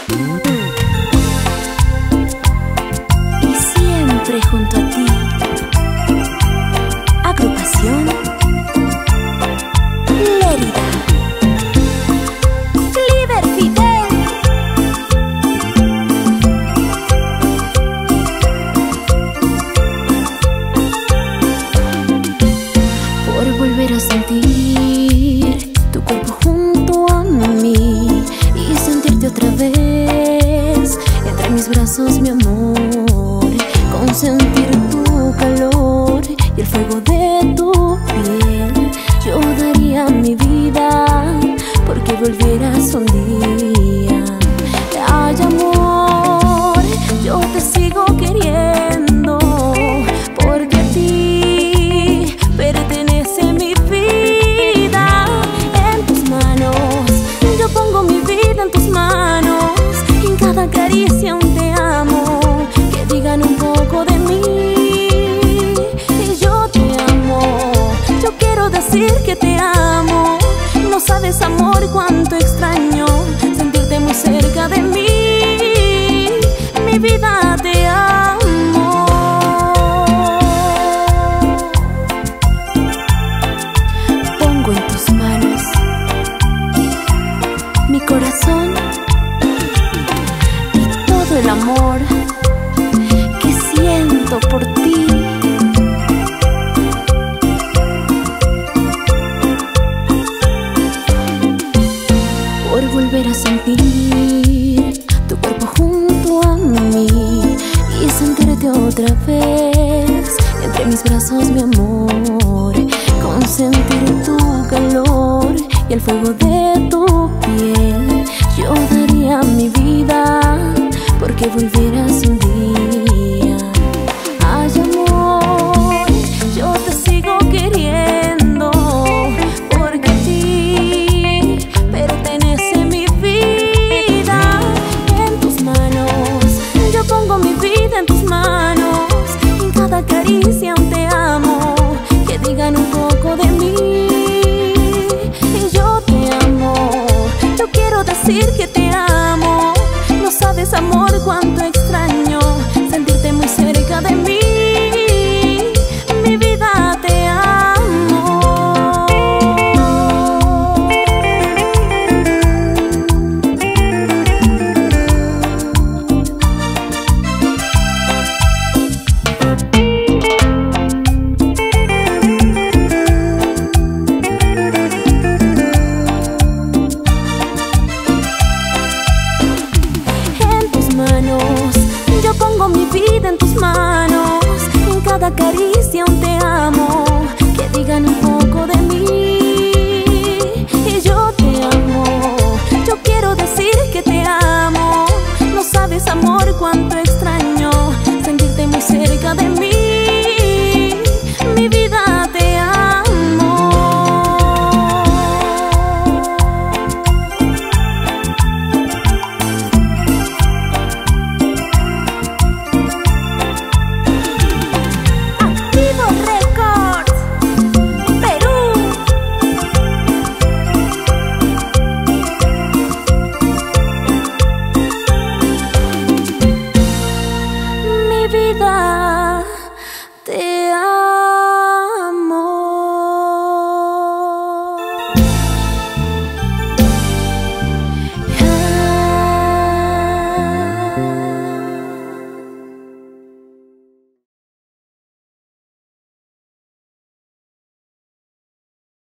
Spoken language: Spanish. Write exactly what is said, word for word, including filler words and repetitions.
y siempre junto a ti. Agrupación Lérida. Liber Fidel. Por volver a sentir tu cuerpo junto a mí y sentirte otra vez entre mis brazos, mi amor, consentir tu calor y el fuego de tu piel. Yo daría mi vida porque volvieras un día. Ay, amor, yo te sigo queriendo porque a ti pertenece mi vida. En tus manos yo pongo mi vida, en tus manos, y en cada caricia un te amo. Que digan un poco de mí y yo te amo. Yo quiero decir que te amo. No sabes, amor, cuánto extraño sentirte muy cerca de mí. Mi vida, te amo. Pongo en tus manos mi corazón y todo el amor que siento por ti. Por volver a sentir tu cuerpo junto a mí y sentirte otra vez entre mis brazos, mi amor, consentir tu calor y el fuego de tu piel. Yo daría mi vida porque volvieras un día. Ay, amor, yo te sigo queriendo porque a ti pertenece mi vida. En tus manos yo pongo mi vida, en tus manos, y en cada caricia un te amo. Que digan un poco de mí y yo te amo. Yo quiero decir que te amo. No sabes, amor, cuánto extraño sentirte muy cerca de mí. Mi vida, te amo. Yo pongo mi vida en tus manos, en cada caricia